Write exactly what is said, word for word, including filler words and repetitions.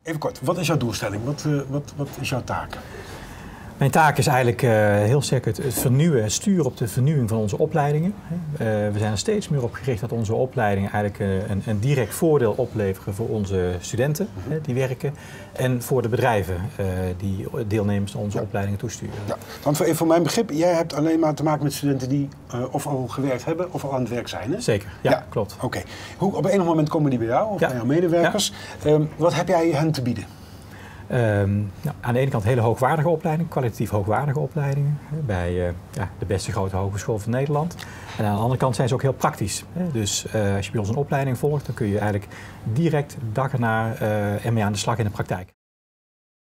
Even kort, wat is jouw doelstelling? Wat, uh, wat, wat is jouw taak? Mijn taak is eigenlijk uh, heel sterk het, het vernieuwen, het sturen op de vernieuwing van onze opleidingen. Uh, we zijn er steeds meer op gericht dat onze opleidingen eigenlijk uh, een, een direct voordeel opleveren voor onze studenten uh, die werken en voor de bedrijven uh, die deelnemers aan onze ja. opleidingen toesturen. Ja. Want voor, voor mijn begrip, jij hebt alleen maar te maken met studenten die uh, of al gewerkt hebben of al aan het werk zijn, hè? Zeker, ja, ja. klopt. Oké. Okay. Hoe op enig moment komen die bij jou of ja. bij jouw medewerkers? Ja. Um, wat heb jij hen te bieden? Um, nou, aan de ene kant hele hoogwaardige opleidingen, kwalitatief hoogwaardige opleidingen hè, bij uh, ja, de beste grote hogeschool van Nederland. En aan de andere kant zijn ze ook heel praktisch. Hè. Dus uh, als je bij ons een opleiding volgt, dan kun je eigenlijk direct dag erna uh, ermee aan de slag in de praktijk.